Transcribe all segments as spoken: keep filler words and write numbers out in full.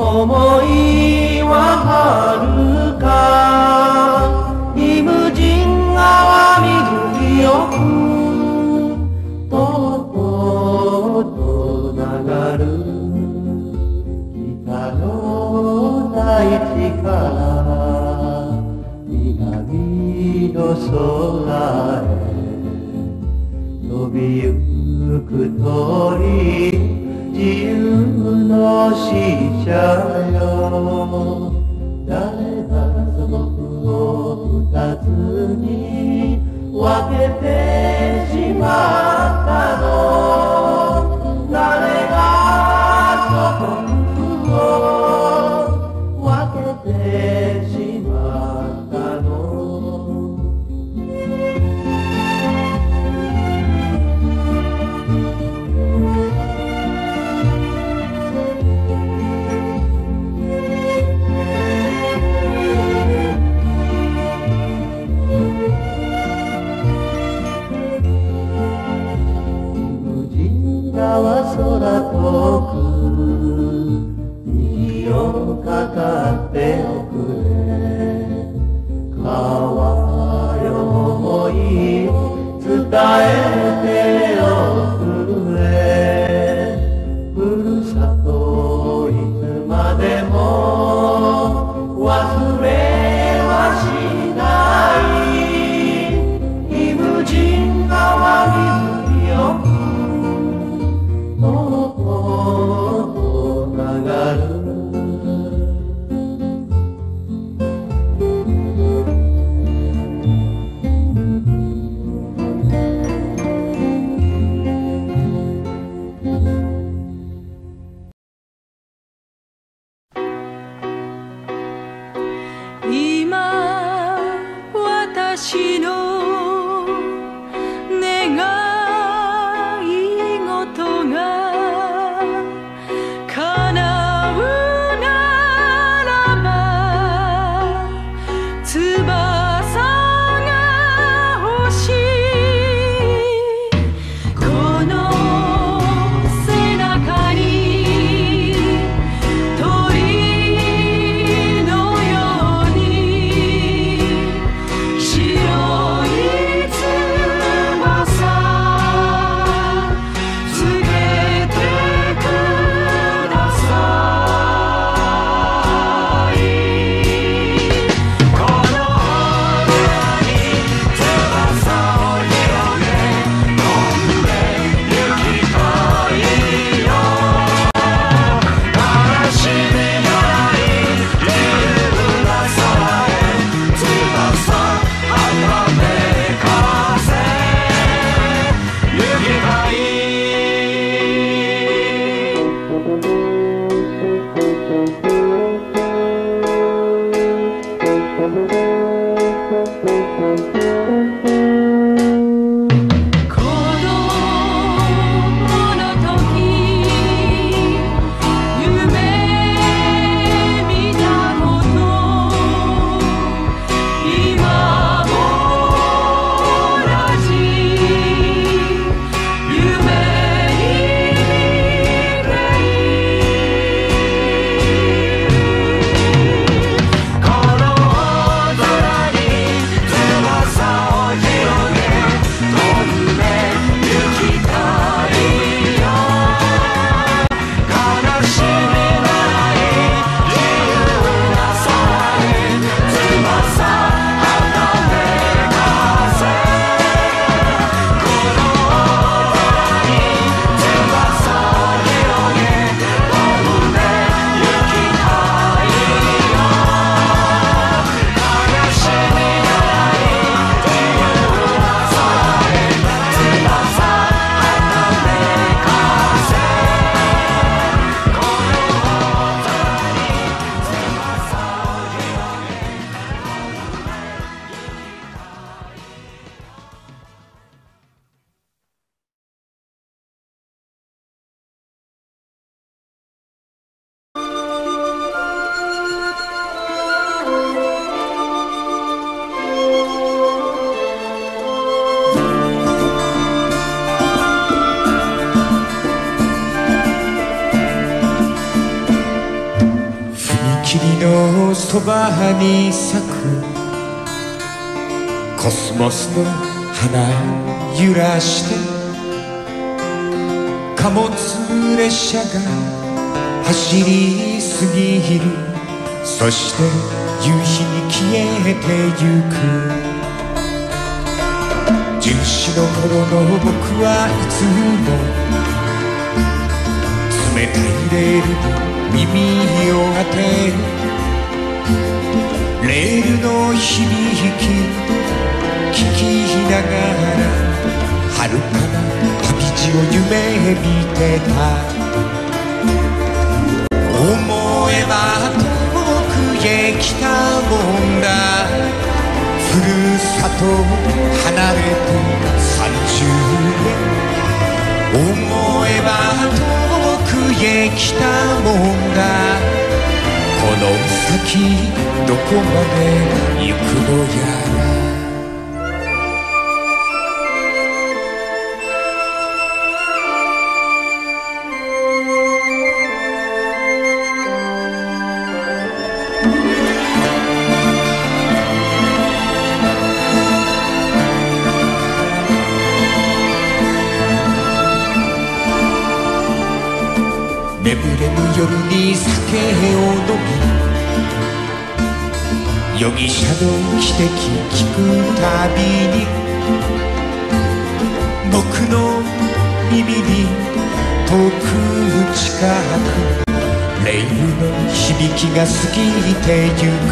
思いは遥かイムジン川水よくとうとうと流る北の大地から南の空へ飛びゆく鳥自由の使者よ誰がその句を二つに分けてしまったの誰がその句を分けてしまったの空遠く虹をかかっておくれ川よ思い伝えておくれふるさとをいつまでも忘れはしないイムジン川水よとうとう流る霧のそばに咲くコスモスの花揺らして貨物列車が走り過ぎる。そして夕日に消えてゆく。じゅうよんの頃の僕はいつも冷たいレールに耳を当てる。レールの響き聞きながら遥かな旅路を夢見てた。思えば遠くへ来たもんだ。ふるさと離れてさんじゅうねん。思えば遠くへ来たもんだ。この先どこまで行くのやら。眠れぬ夜に酒を飲み容疑者の汽笛聞くたびに僕の耳に遠く近くレールの響きが過ぎてゆく。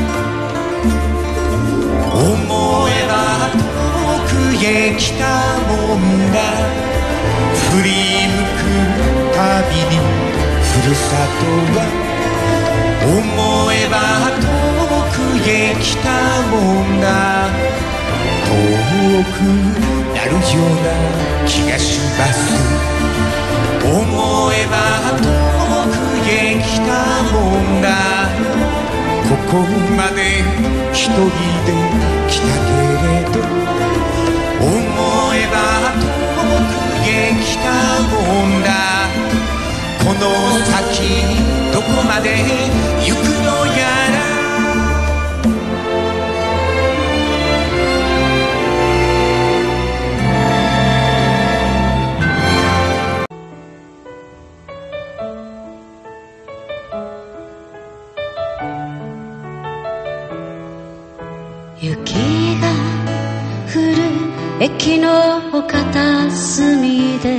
思えば遠くへ来たもんだ。振り向くたびにふるさとは思えば遠くへ来たもんだ。遠くなるような気がします。思えば遠くへ来たもんだ。ここまで一人で来たけれど思えば遠くへ来たもんだ。この先どこまで行くのやら。 雪が降る駅の片隅で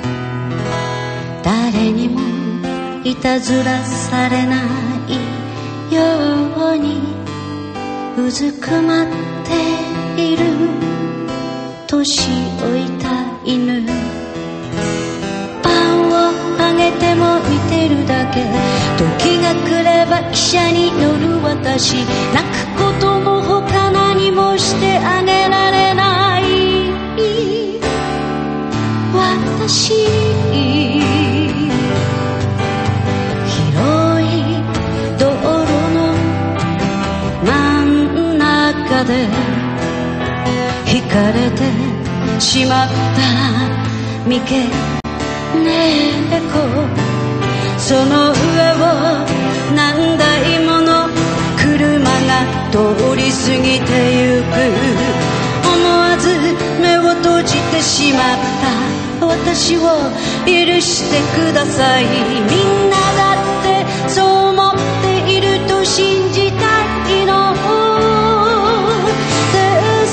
誰にもいたずらされないようにうずくまっている年老いた犬。パンをあげても見てるだけ。時が来れば汽車に乗る私。泣くことのほか何もしてあげられない私。広い道路の真ん中で惹かれてしまった三毛猫。その上を何台もの車が通り過ぎてゆく。思わず目を閉じてしまった私を許してください。みんなだってそう思っていると信じたいのです。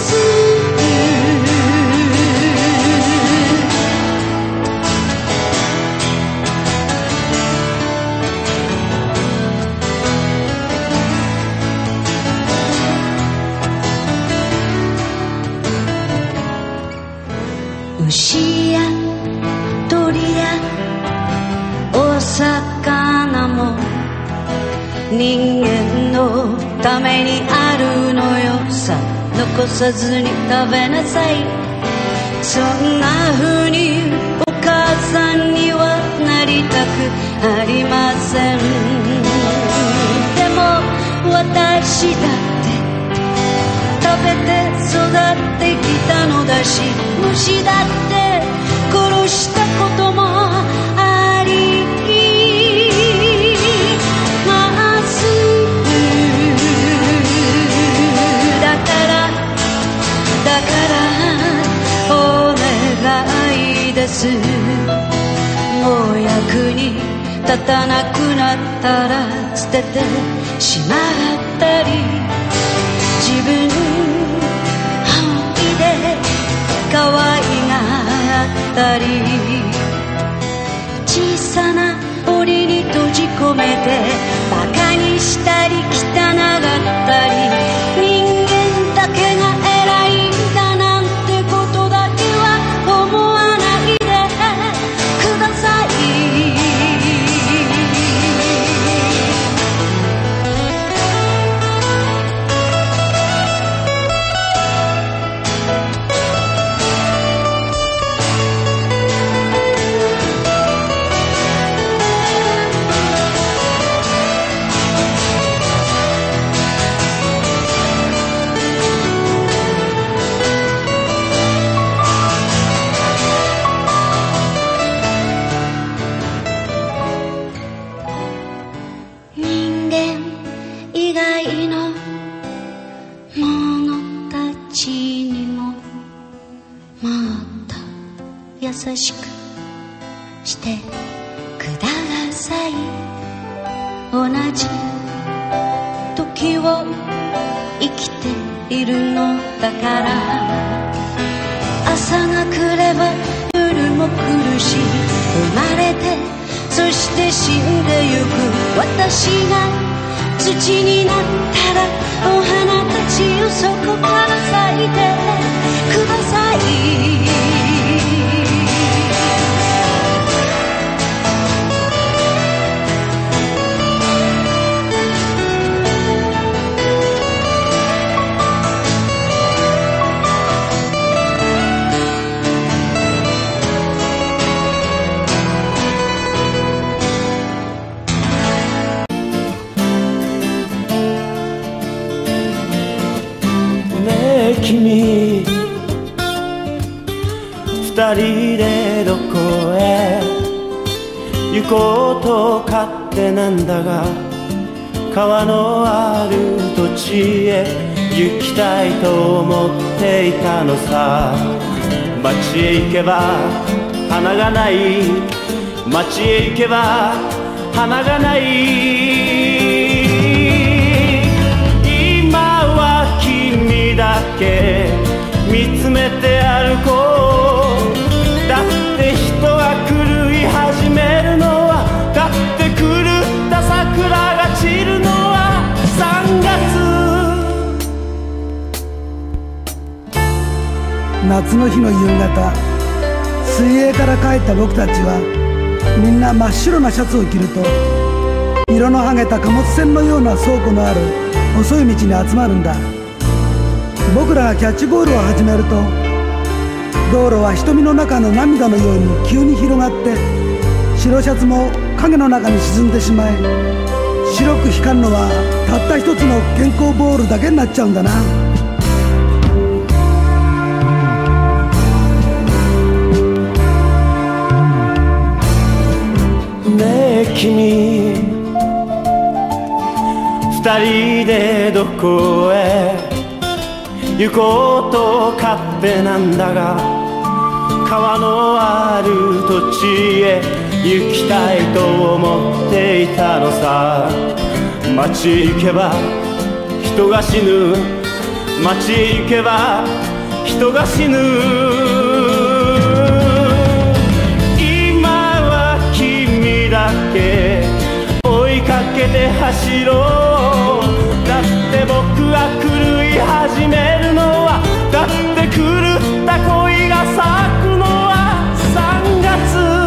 牛や鳥やお魚も人間のためにあるのよさ。残さずに食べなさい。そんな風にお母さんにはなりたくありません。でも私だって食べて育ってきたのだし、虫だって殺したこともあります。 に立たなくなったら捨ててしまったり、自分本気で可愛がったり、小さな檻に閉じ込めてバカにしたり汚がったり、人間だけが偉いんだなんてことだけは思わないでください。優しくしてください。同じ時を生きているのだから、朝が来れば夜も来るし、生まれてそして死んでゆく私が土になったらお花たちをそこから咲いてください。 君、二人でどこへ行こうと勝手なんだが、川のある土地へ行きたいと思っていたのさ。街へ行けば花がない、街へ行けば花がない、だけ見つめて歩こう。だって人が狂い始めるのは、だって狂った桜が散るのはさんがつ。 夏の日の夕方、水泳から帰った僕たちはみんな真っ白なシャツを着ると、色の剥げた貨物船のような倉庫のある細い道に集まるんだ。僕らがキャッチボールを始めると、道路は瞳の中の涙のように急に広がって、白シャツも影の中に沈んでしまい、白く光るのはたった一つの健康ボールだけになっちゃうんだな。 ねえ君、二人でどこへ行こうと勝手なんだが、川のある土地へ行きたいと思っていたのさ。街へ行けば人が死ぬ、街へ行けば人が死ぬ、今は君だけ追いかけて走ろう。だって僕が狂い始めるのは、だって狂った恋が咲くのはさんが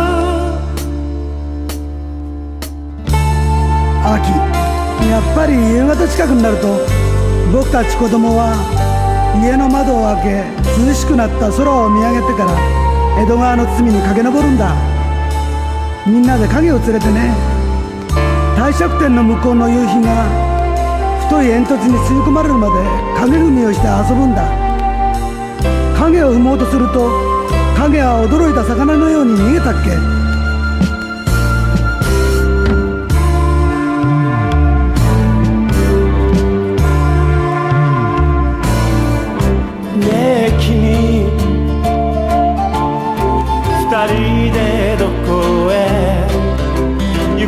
つ。 秋、やっぱり夕方近くになると、僕たち子供は家の窓を開け、涼しくなった空を見上げてから江戸川の隅に駆け上るんだ。みんなで影を連れてね。帝釈天の向こうの夕日が太い煙突に吸い込まれるまで影踏みをして遊ぶんだ。影を踏もうとすると、影は驚いた魚のように逃げたっけ。 ねえ君、二人でどこへ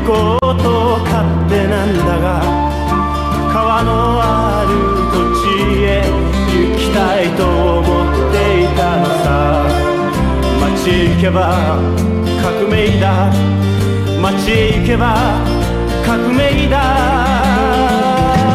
こと勝手なんだが、川のある土地へ行きたいと思っていたのさ。街へ行けば革命だ、街へ行けば革命だ。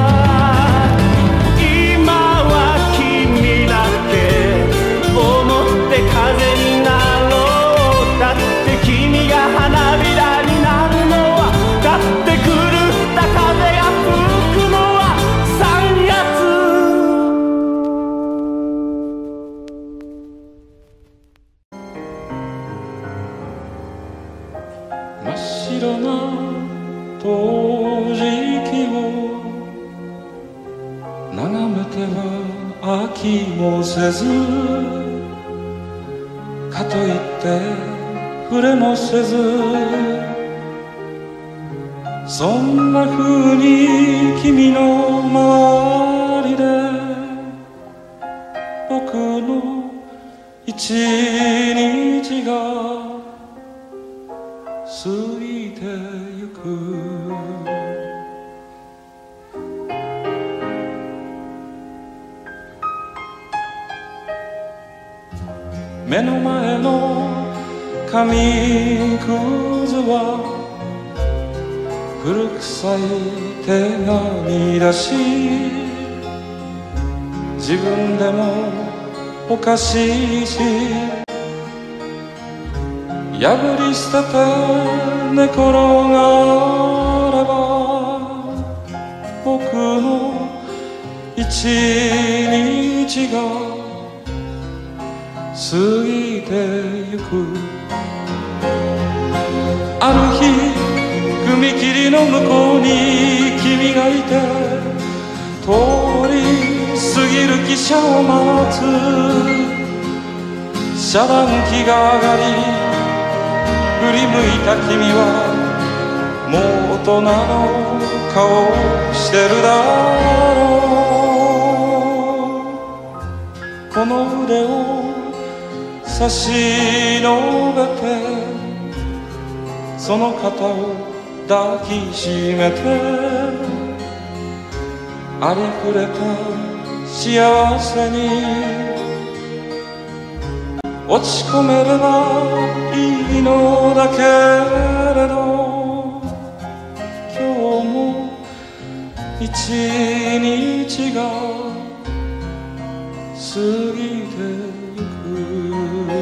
真っ白な陶磁器を眺めては飽きもせず、かといって触れもせず、そんな風に君の周りで僕の一日が過ぎてゆく。目の前の紙くずは古臭い手紙だし、自分でもおかしいし、破り捨てて寝転がれば僕の一日が過ぎてゆく。ある日踏切の向こうに君がいて、通り過ぎる汽車を待つ。遮断機が上がり振り向いた君はもう大人の顔してるだろう。この腕を差し伸べてその肩を抱きしめて、ありふれた幸せに落ち込めればいいのだけれど、今日も一日が過ぎてゆく。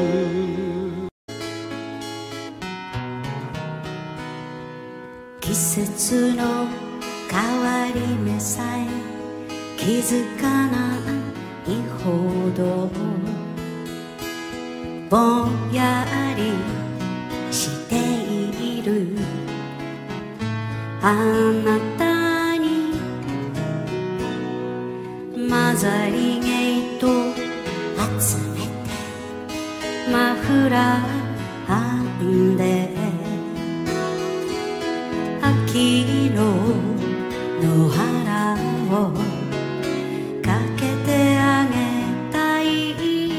季節の変わり目さえ気づかないほどぼんやりしているあなたに混ざりゲート集めてマフラー編んで秋の野原をかけてあげたい。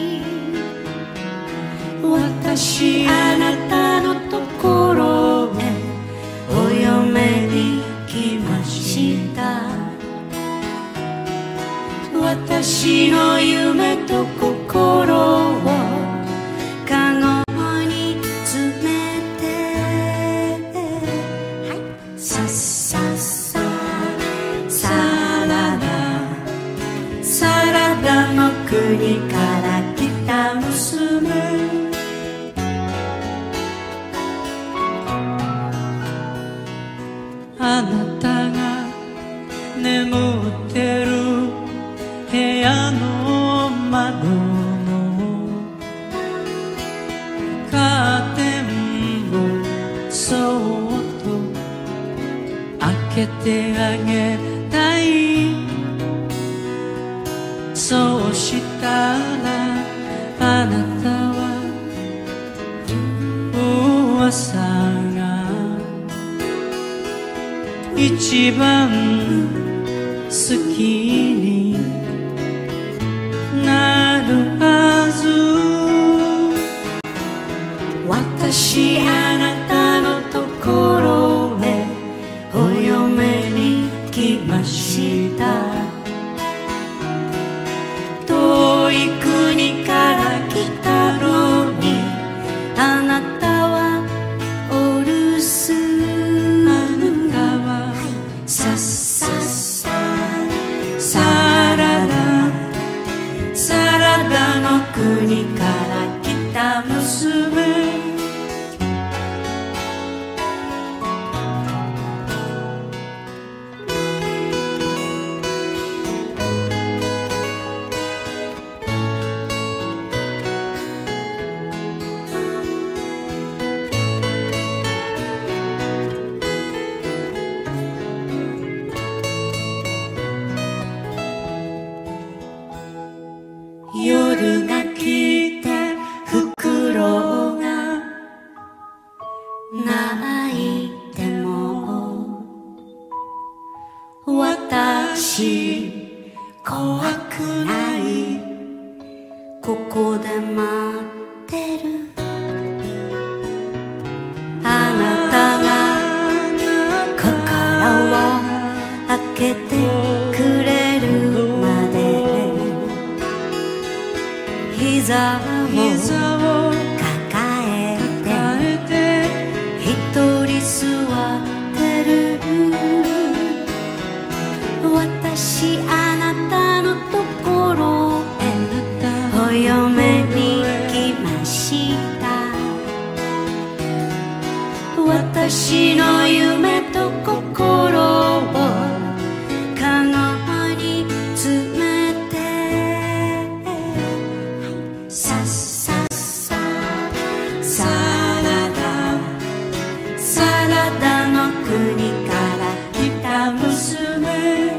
私あなたのところへお嫁に来ました。私の夢と心をカゴに詰めて、はい、さっさっさサラダサラダの国から来た娘、あなたが眠ってる部屋の窓のカーテンをそっと開けてあげたい。そうしたらあなたは噂が一番好きになるはず。私あなたのところへし怖くないここで待ってるあなたが心を開けてくれるまで膝を抱えて一人座ってる私あなたのところへお嫁に来ました私の夢と心をカゴに詰めてさっさっさサラダサラダの国から来た娘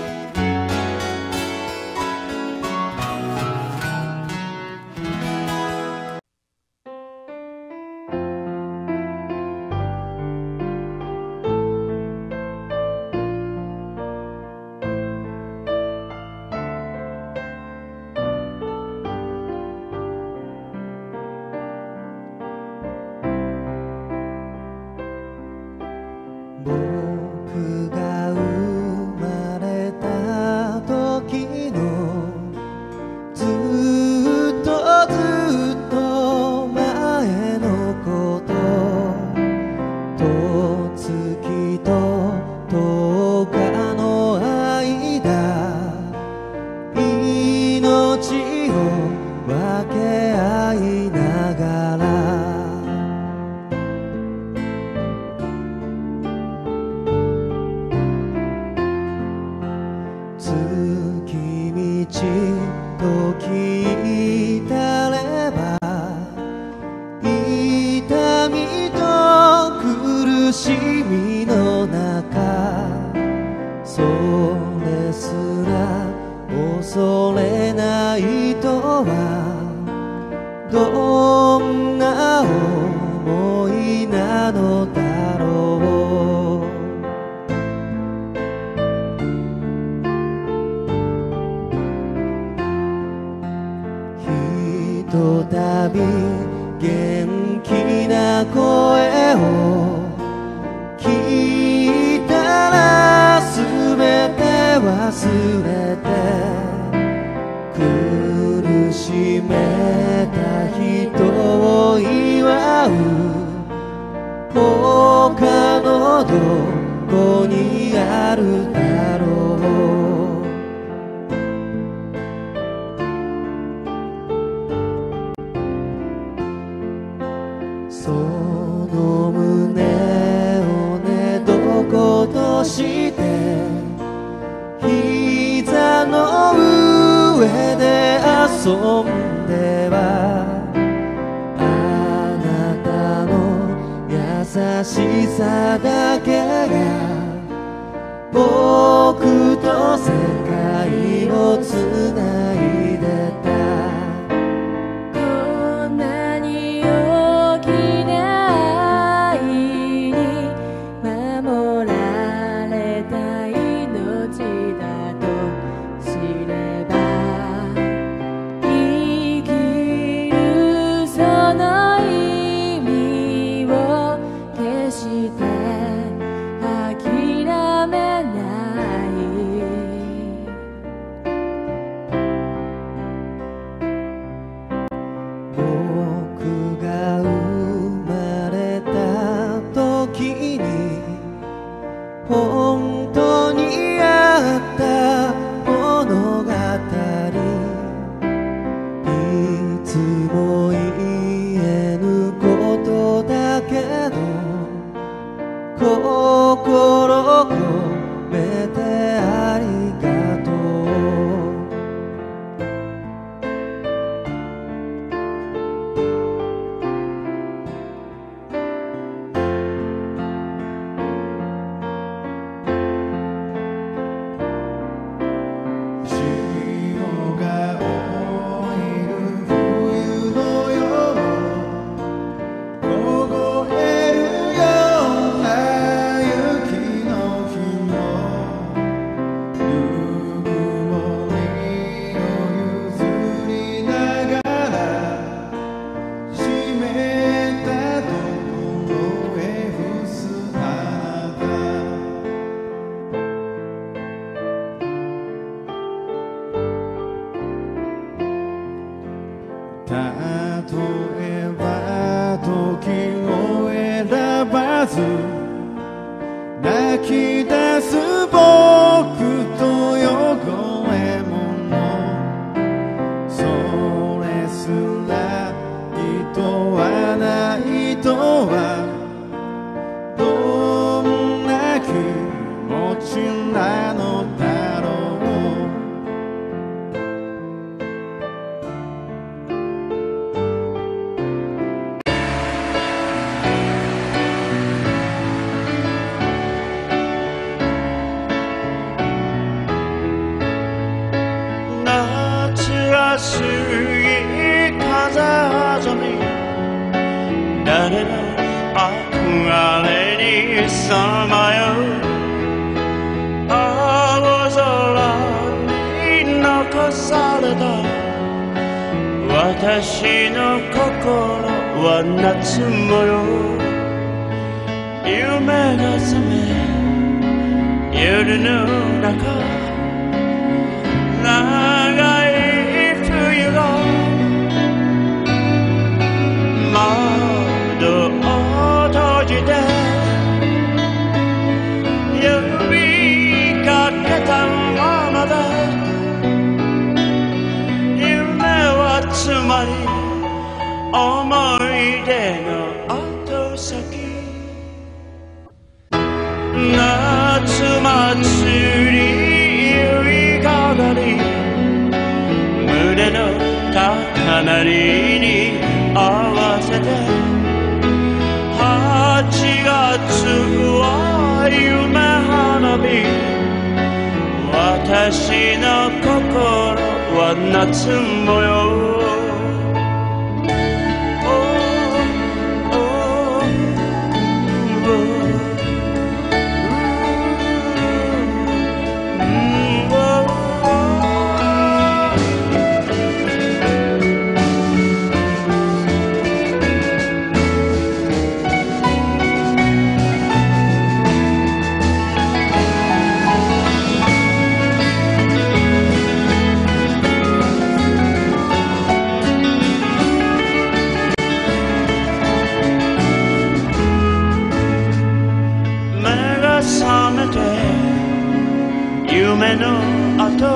僕が生まれた時のずっとずっと前のことと月ととおかの間命を分け合いながらと聞いたれば痛みと苦しみの中それすら恐れないとはどんな思いなのだろうひとたび元気な声を聞いたらすべて忘れて苦しめた人を祝う他のどこにあるだろうその胸をねどことして膝の上で遊んではあなたの優しさだけが僕と世界をつないでたこんなに大きな愛に守られた命だと知れば生きるその意味を決して諦めない僕が生まれた時に本当にあった物語いつも言えぬことだけど心込めてありがとう霜が降りる冬の夜凍えるような雪さまよ青空に残された私の心は夏模様夢が覚め夜の中長い冬が窓を閉じて呼びかけたままで夢はつまり思い出の後先夏祭りゆいかがり胸の高鳴りに合わせてはちがつは夢花火私の心は夏模様夢の後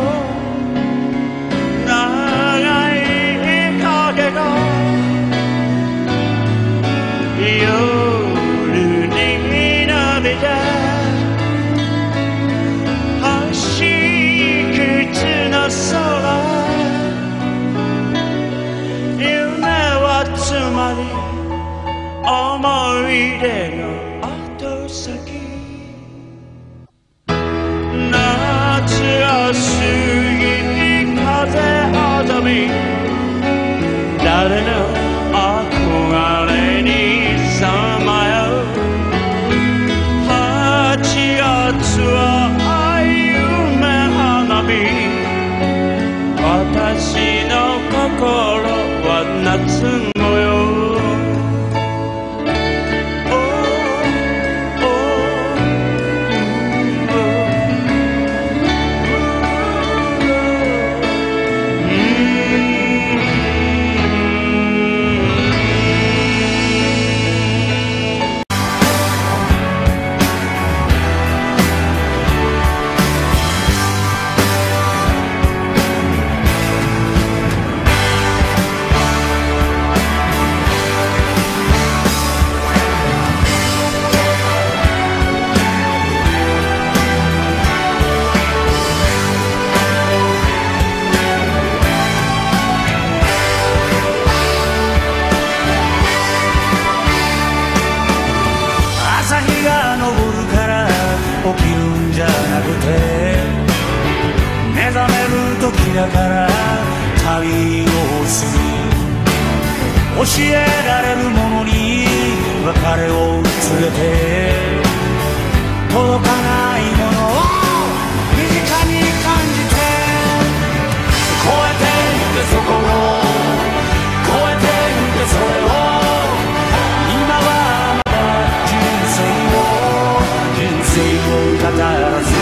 長い影が夜に伸びて星屑の空夢はつまり思い出の後先夏が過ぎ風あざみ誰の憧れにさまよはちがつは夢花火私の心は夏模様目覚める時だから旅をする教えられるものに別れを連れて届かないものを身近に感じて越えてゆけそこを越えてゆけそれを今はまだ人生を人生を語らず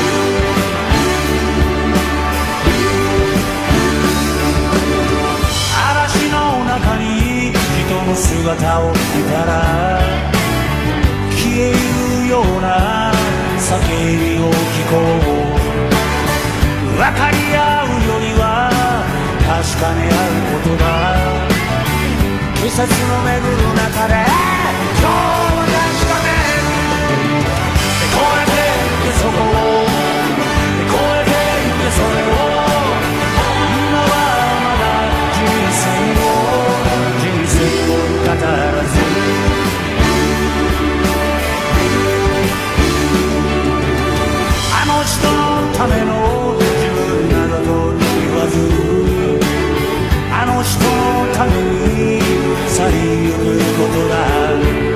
中に人の姿を見たら消えるような叫びを聞こう分かり合うよりは確かめ合うことだ季節の巡る中で今日は確かめる越えてゆけそこを越えてゆけそれを今はまだ人生を語らずあの人のための自分などと言わずあの人のために去りゆくことだ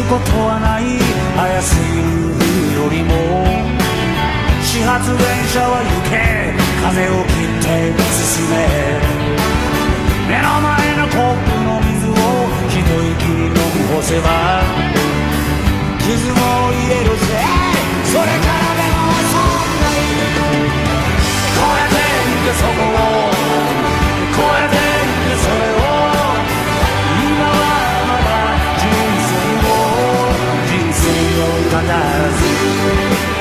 ことはない。早すぎる冬よりも始発電車は行け、風を切って進め。目の前のコップの水を一息に飲む干せば傷も癒えるぜ。それからでもそんなに越えてゆけそこを、越えてゆけそれを。今はまだ人生を人生を語らず、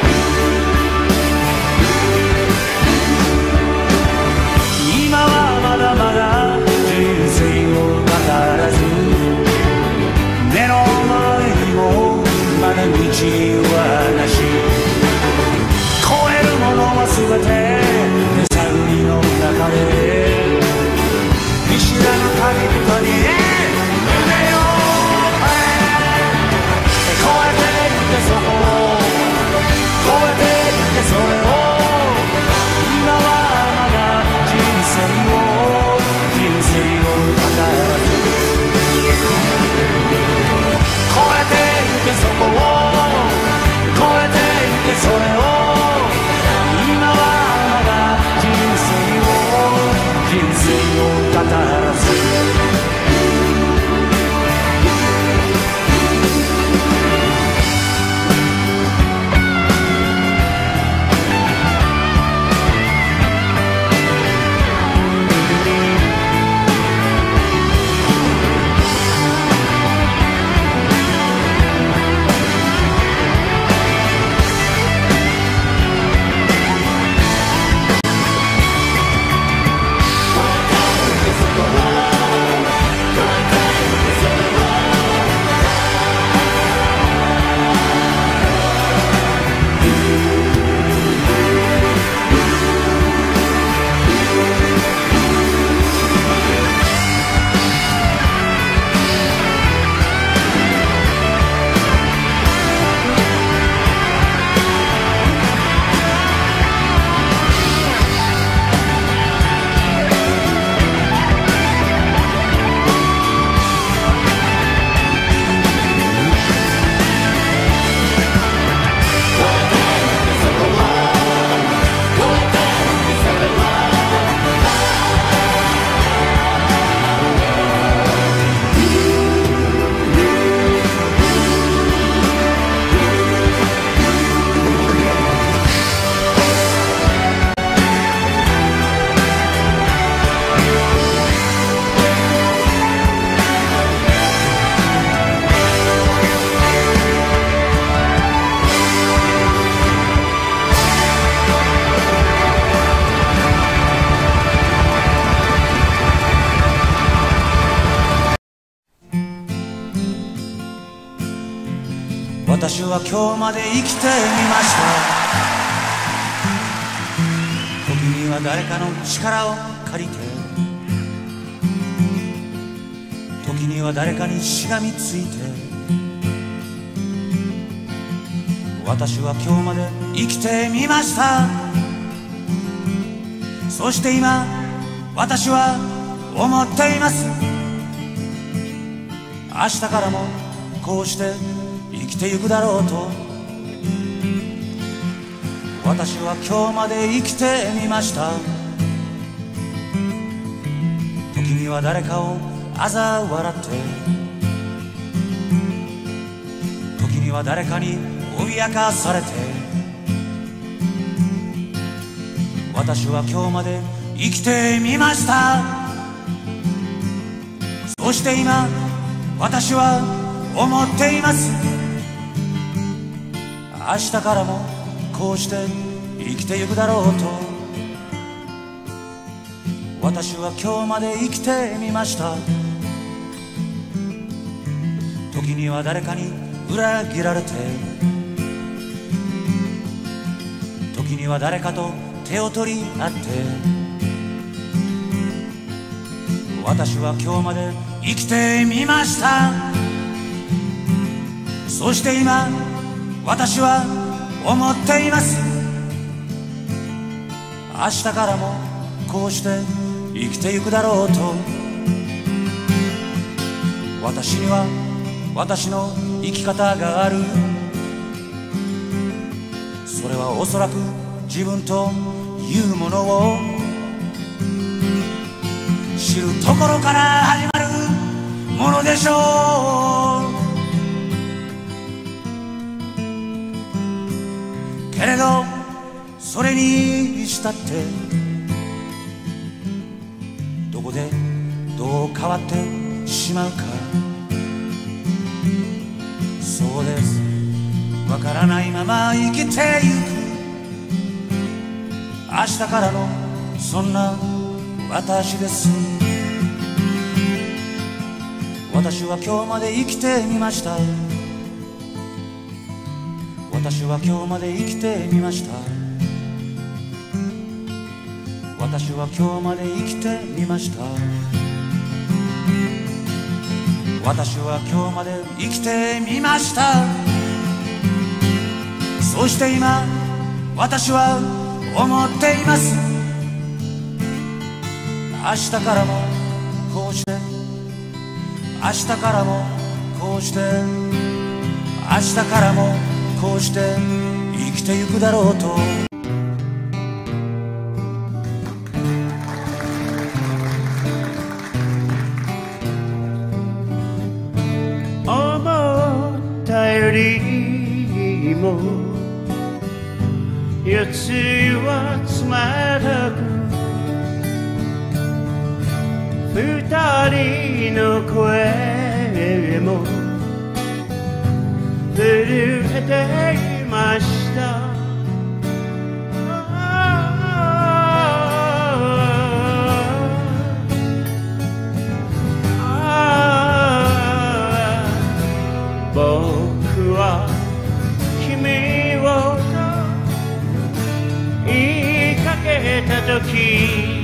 今はまだまだ人生を語らず、目の前にもまだ道はなし。越えるものは全て手探りの中で見知らぬ旅人に夢を越えてゆけそこを、越えてゆけそれを。今はまだ人生を人生を語らず、越えてゆけそこを、越えてゆけそれを。今はまだ人生を人生を語らず。私は今日まで生きてみました。時には誰かの力を借りて、時には誰かにしがみついて。私は今日まで生きてみました。そして今私は思っています。明日からもこうして生きてゆくだろうと。私は今日まで生きてみました。時には誰かを嘲笑って、時には誰かに脅かされて。私は今日まで生きてみました。そして今私は思っています。明日からもこうして生きてゆくだろうと。私は今日まで生きてみました。時には誰かに裏切られて、時には誰かと手を取り合って。私は今日まで生きてみました。そして今私は思っています。明日からもこうして生きてゆくだろうと。私には私の生き方がある。それはおそらく自分というものを知るところから始まるものでしょう。けれどそれにしたってどこでどう変わってしまうか、そうです、わからないまま生きてゆく。明日からのそんな私です。私は今日まで生きてみました。私は今日まで生きてみました。私は今日まで生きてみました。私は今日まで生きてみました。そして今私は思っています。明日からもこうして、明日からもこうして、明日からもこうして生きてゆくだろうと。 思ったよりも四つはつまらく、二人の声も震えていました。僕は君を言いかけたとき、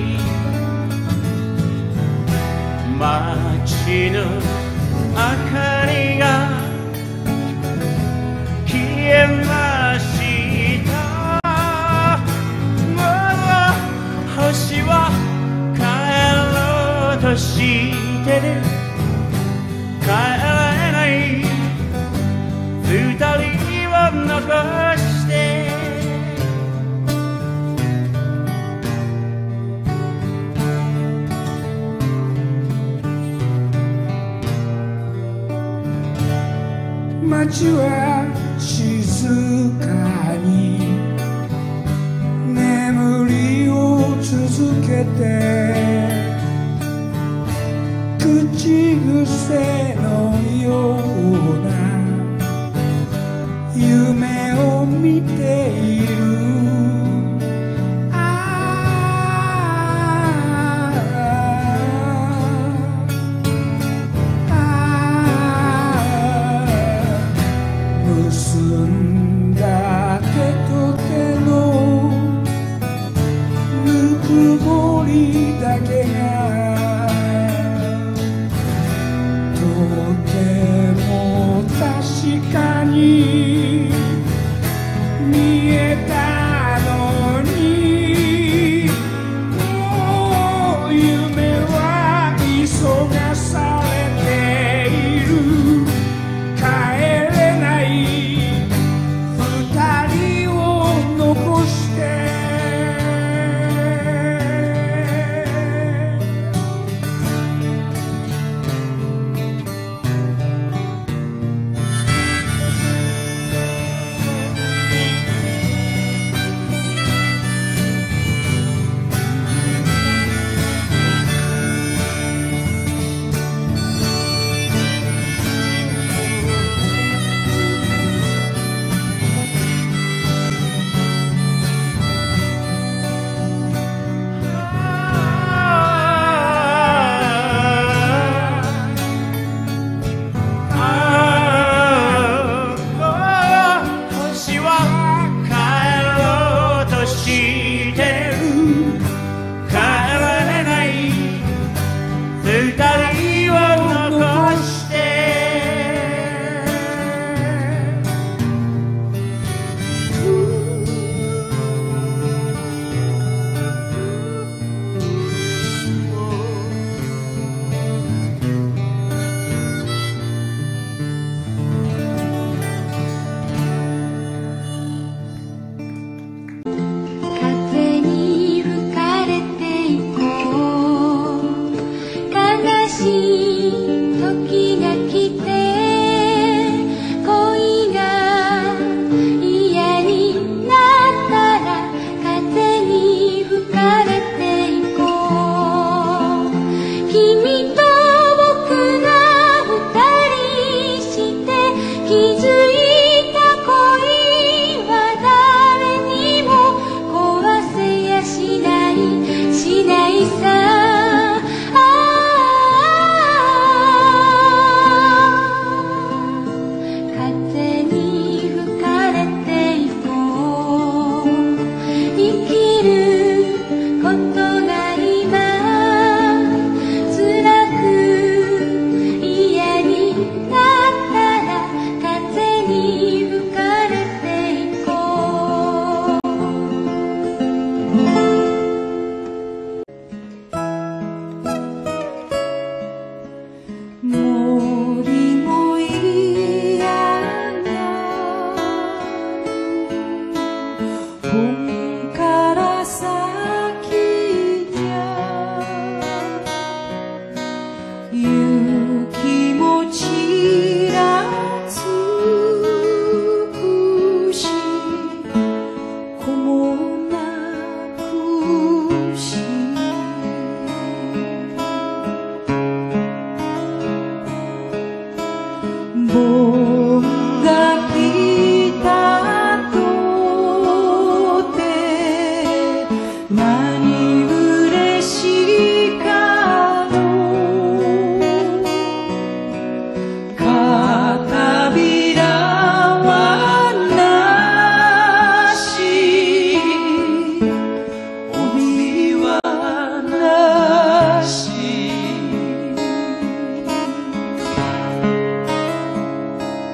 街の明かりが消えました。もう星は帰ろうとしてる。帰らない二人を残して、 街は静かに眠りを続けて、口癖のような夢を見ている。結んだ手と手のぬくもりだけがとても確かに見え 「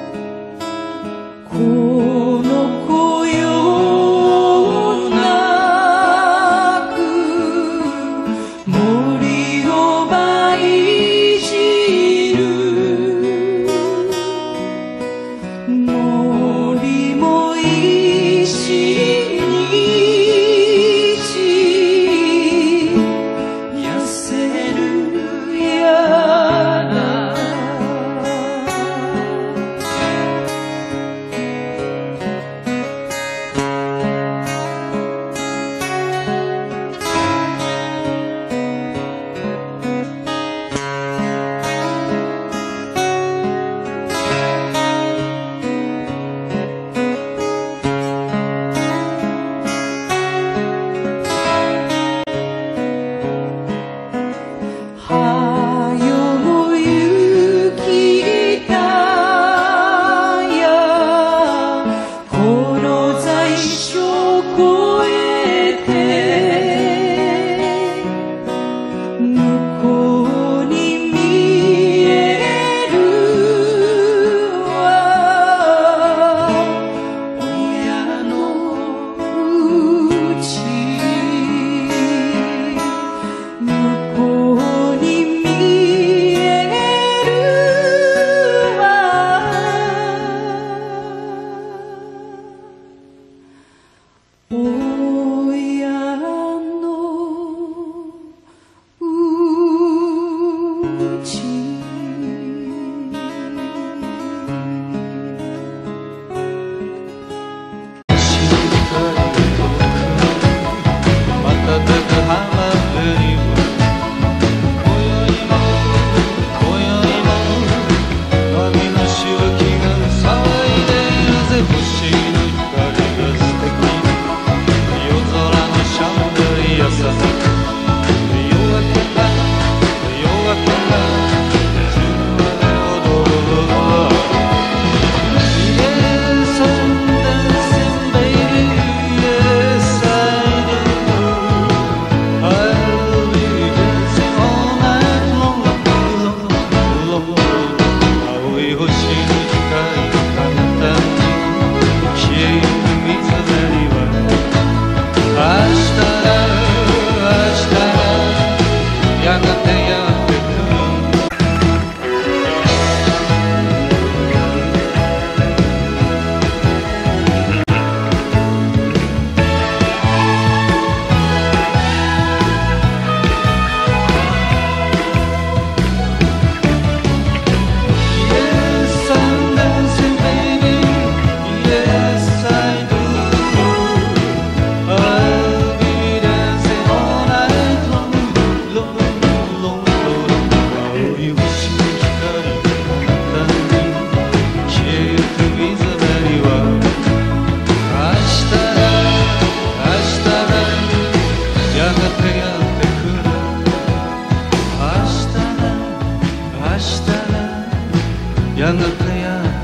日がやがてやってくる。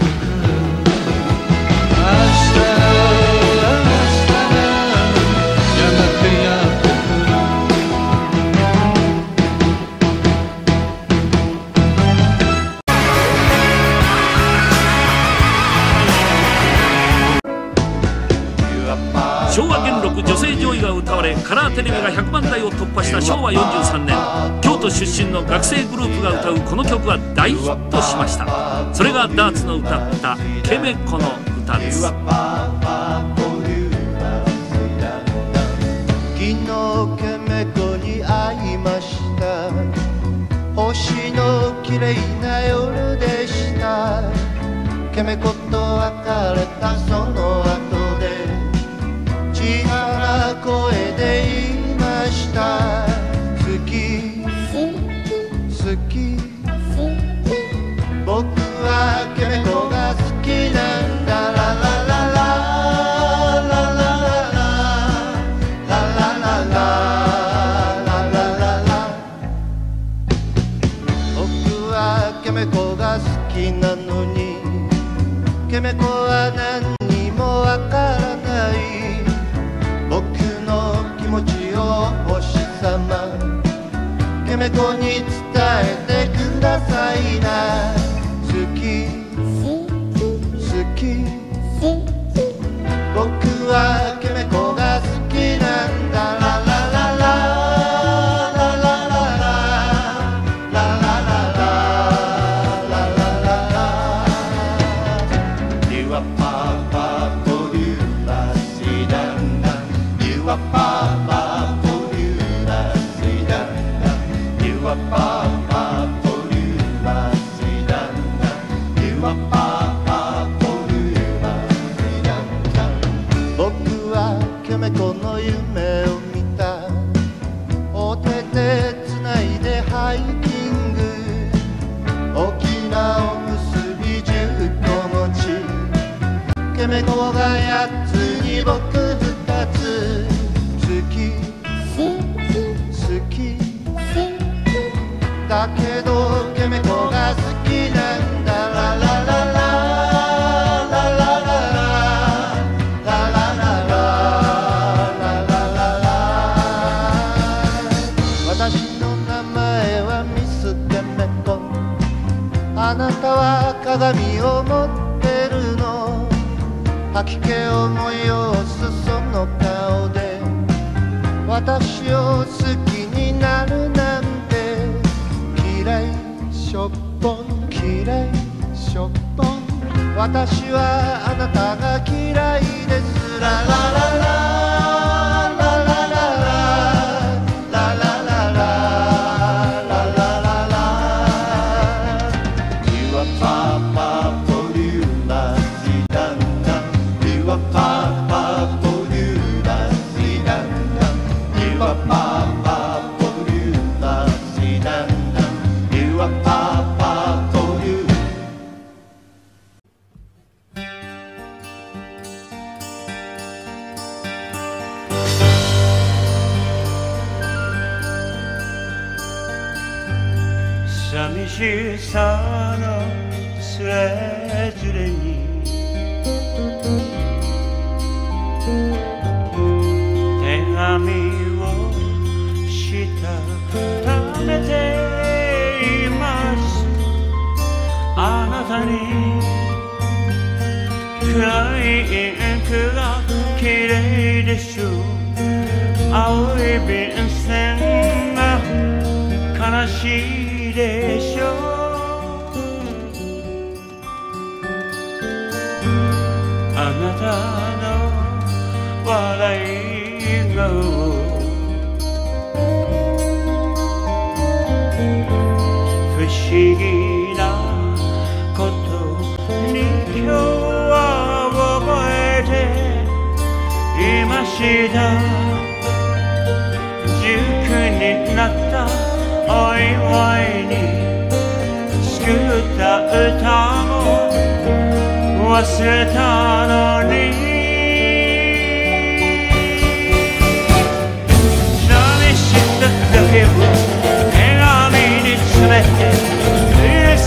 明日昭和元禄女性上位が歌われカラーテレビがひゃくまんだいを突破したしょうわよんじゅうさんねん、京都出身の学生グループが歌うこの曲は大ヒットしました。それがダーツの歌った「ケメコの歌」です。 昨日ケメコに会いました。星の綺麗な夜でした。ケメコと別れたその後で小さな声で言いました。好き好き僕はケメコが好きなんだ。ララララララララララララ。僕はケメコが好きなのにケメコは何にもわからない。僕の気持ちを星様ケメコに伝えてくださいな。好き好き僕はケメコが好きなんだ。ラララララララララララララ。You are papa for you, la si dan dan. You are papa for you, la si dan dan. You are papa for you, la si dan dan. You are papa for you, la si dan dan. 僕はケメコの夢を見た。お手でつないでハイキング。大きなおむすびじゅっこ持ち。ケメコがやつに僕ふたつ。好き好きだけどケメコが好きなんだ。ララララララララララララ。私の名前はミスケメコ。あなたは鏡を持ってるの。吐き気を催すその顔で私を好きになるなんて。嫌いしょっぽん嫌いしょっぽん。私はあなたが嫌いです。ララララ寂しさのつれづれに手紙をしたためています。あなたに暗いインクが綺麗でしょう。青い便箋が悲しいでしょう。あなたの笑い顔不思議なことに今日は覚えていました。塾になったお祝いに作った歌も忘れたのに。寂しさだけを手紙に詰めて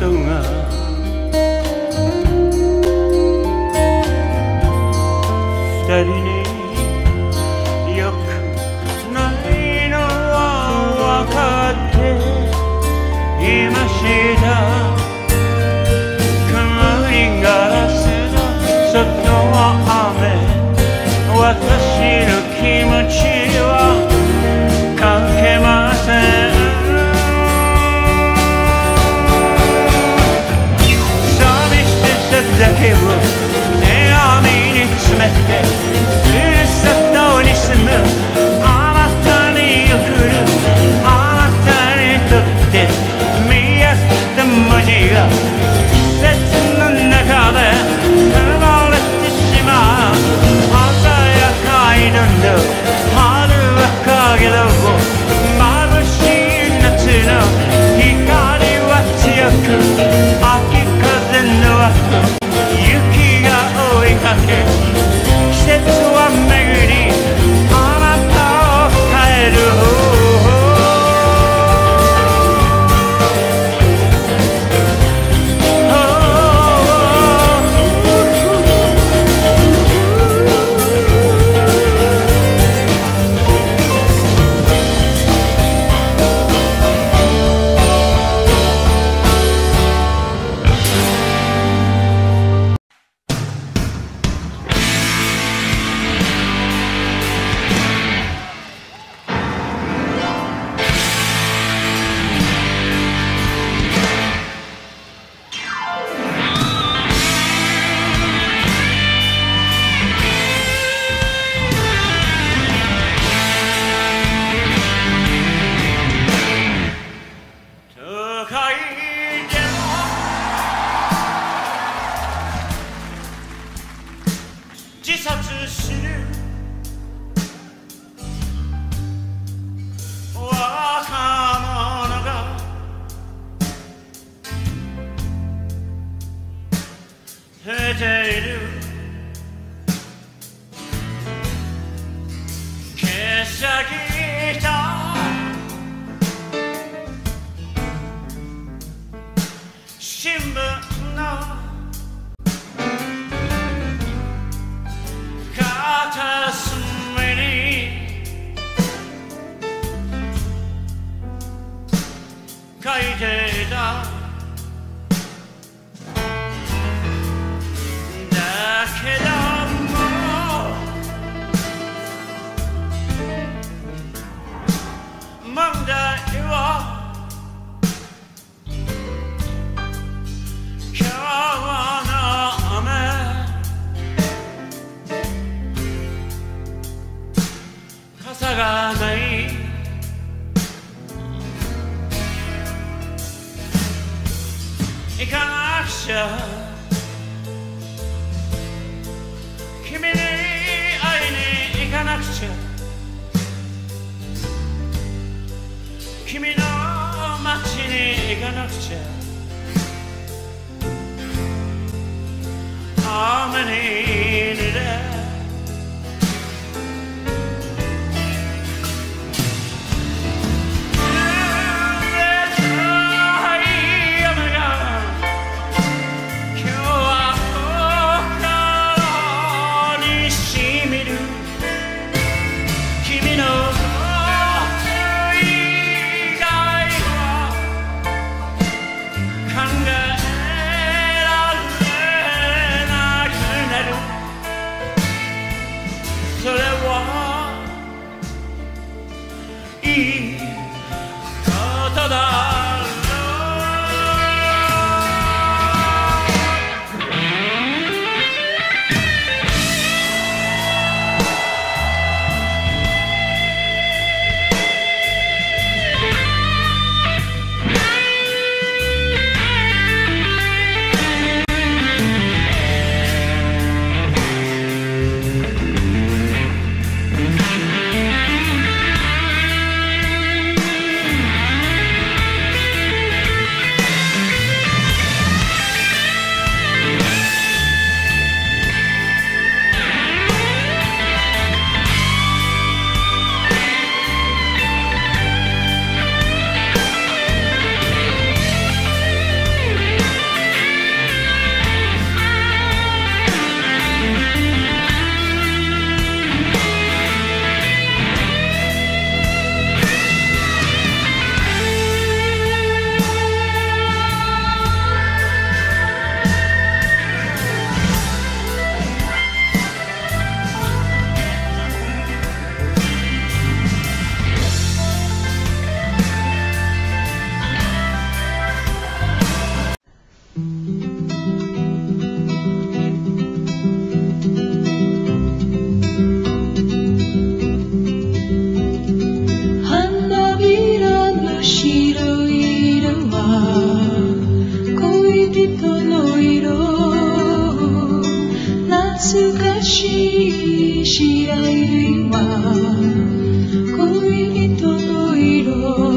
が二人によくないのは分かっていました。曇りガラスの外は雨、私の気持ちは関係ません。寂しさだけを手紙に詰めてふるさとに住むあなたに送る。あなたにとって見合った文字が季節の中で生まれてしまう。春は影の眩しい夏の光は強く、秋風の後雪が追いかけ、季節は巡りあなたを変える。 考えられなくなる。 合は恋人の色、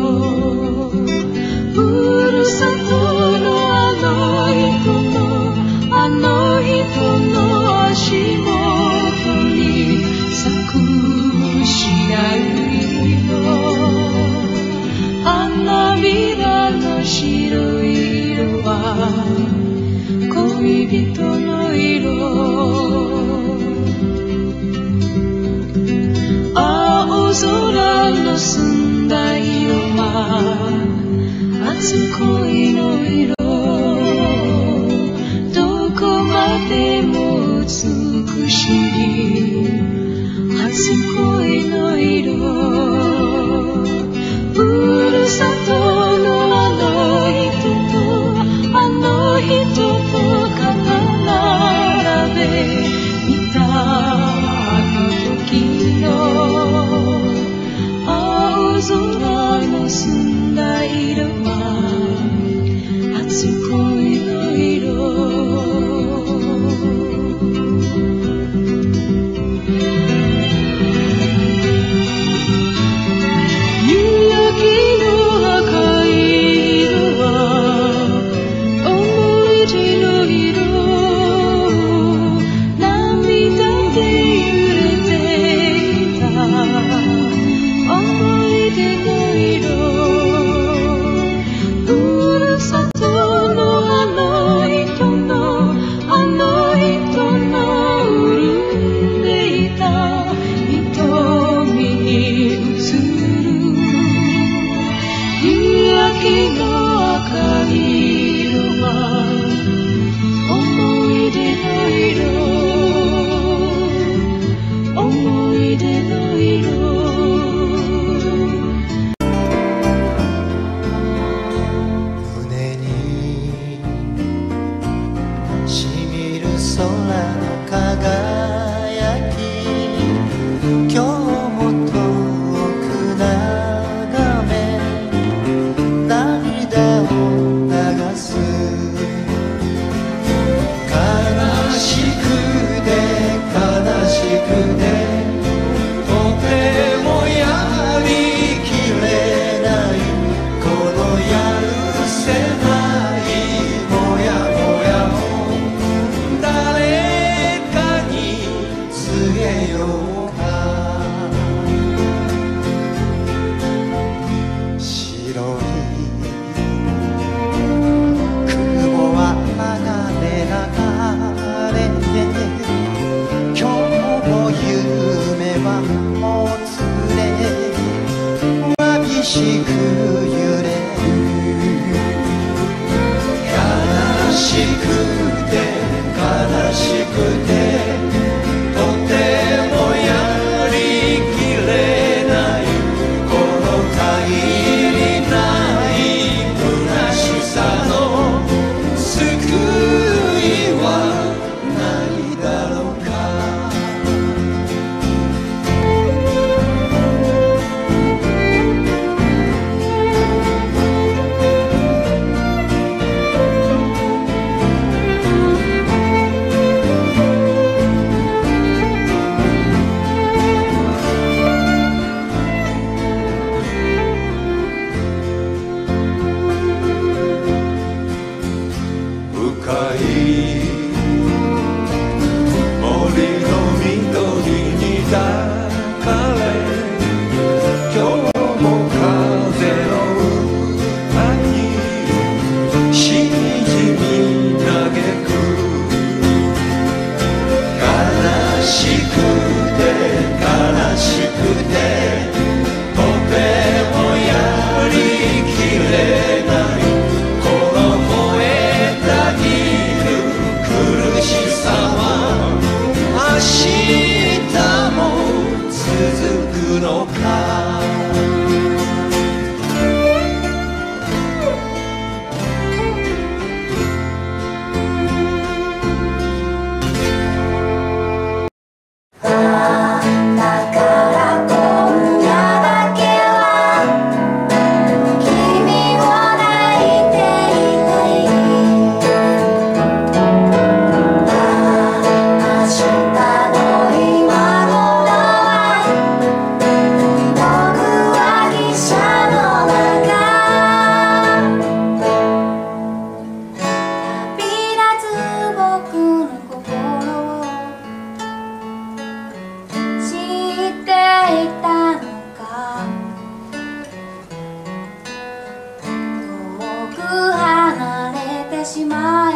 ふるさとのあの人のあの人の足元に咲く白色、花びらの白色は恋人の色、青空の澄んだ色は初恋の色、どこまでも美しい初恋の色、ふるさとのあの人とあの人と並べ見たあの時の青空の澄んだ色は初恋の色、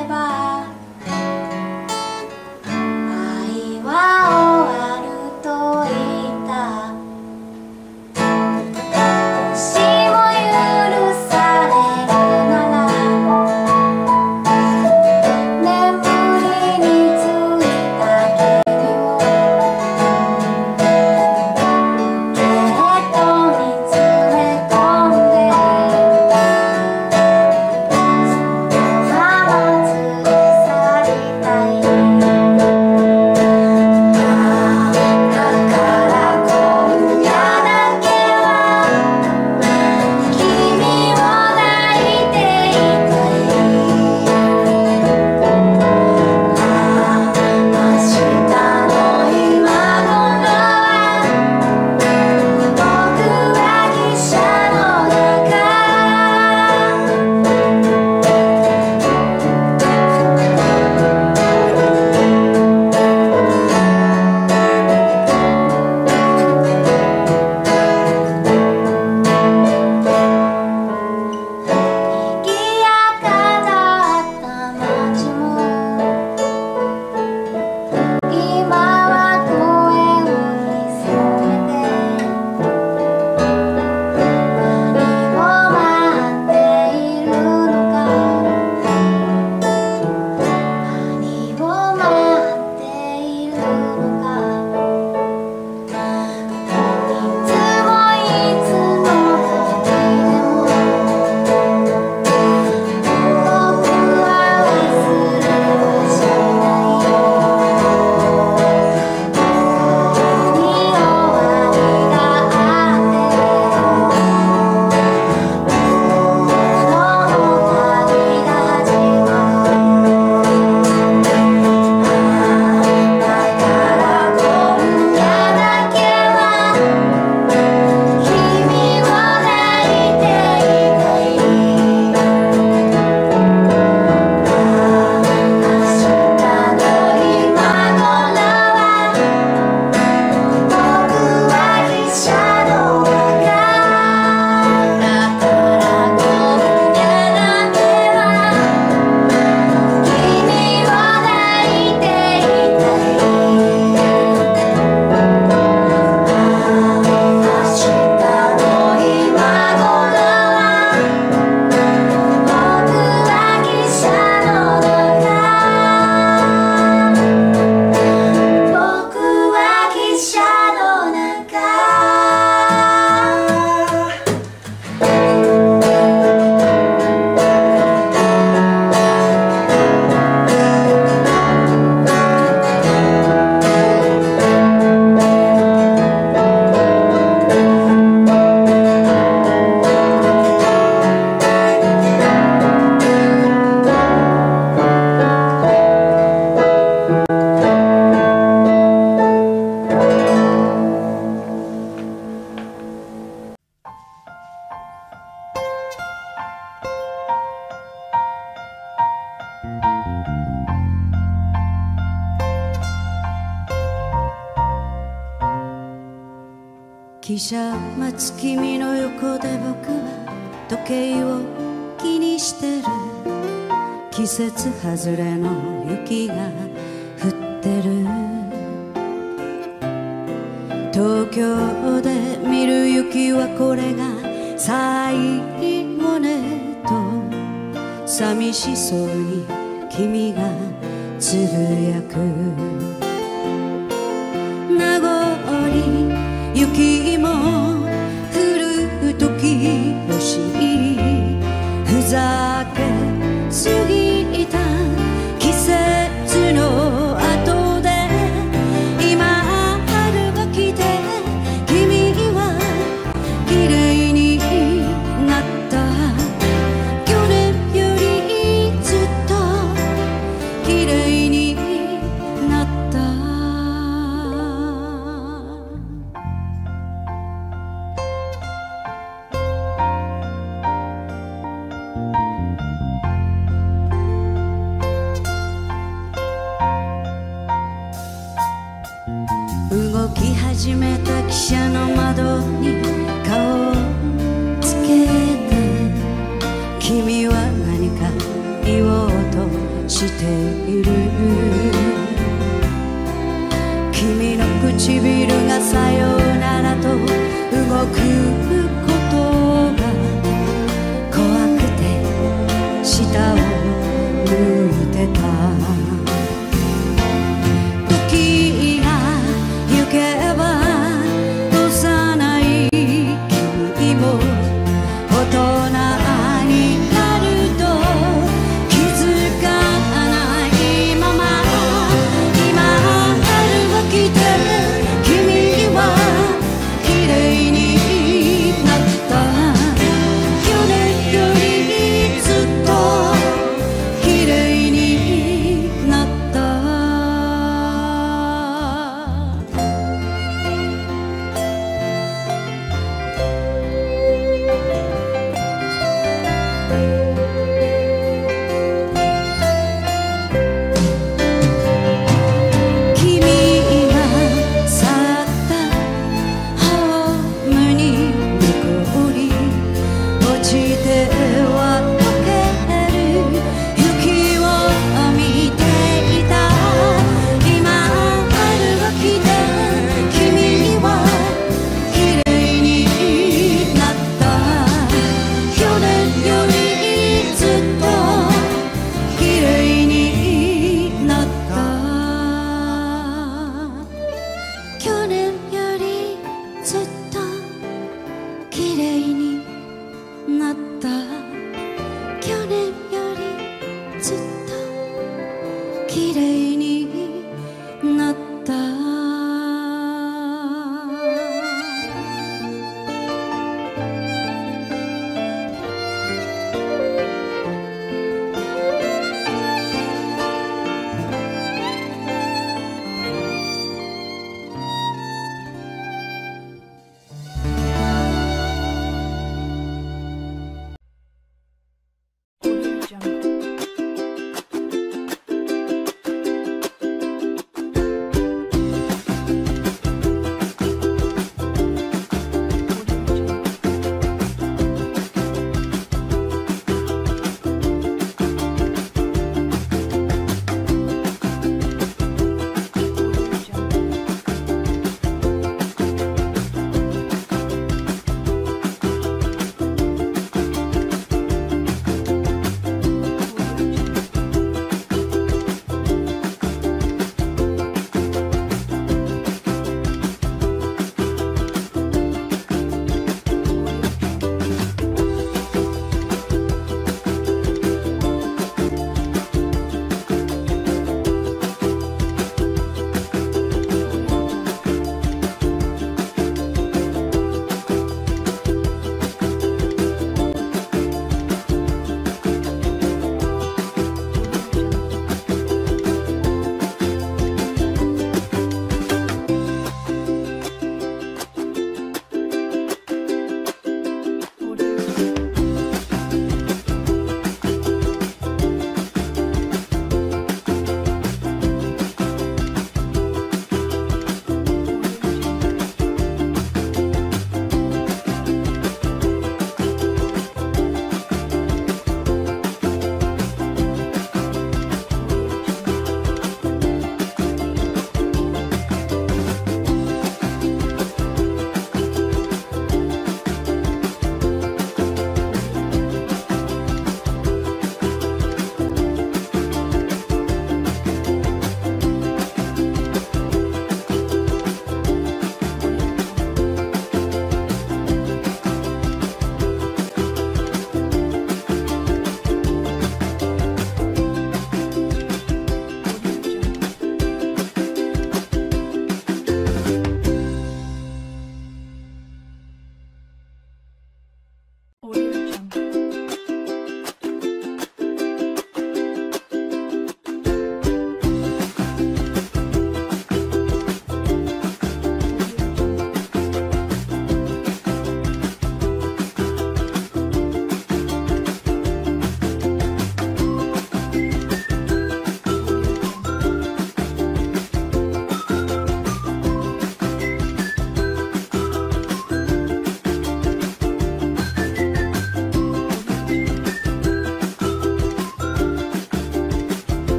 汽車待つ君の横で僕は時計を気にしてる。季節外れの雪が降ってる。東京で見る雪はこれが最後ねと寂しそうに君がつぶやく。名残雪も降る時を知り、ふざけすぎた季節の後で今春が来て君は綺麗になった。去年よりずっと綺麗になった。 している君の唇がさようならと動くことが怖くて下を向いてた時が行けば幼い君も大人になると気づかないまま今春が来て君は綺麗になった去年よりずっと綺麗になった君が去ったホームに残り落ちては溶ける雪を見ていた今春が来て君は綺麗になった去年よりずっと綺麗になった去年よりずっと綺麗になった去年よりずっと綺麗に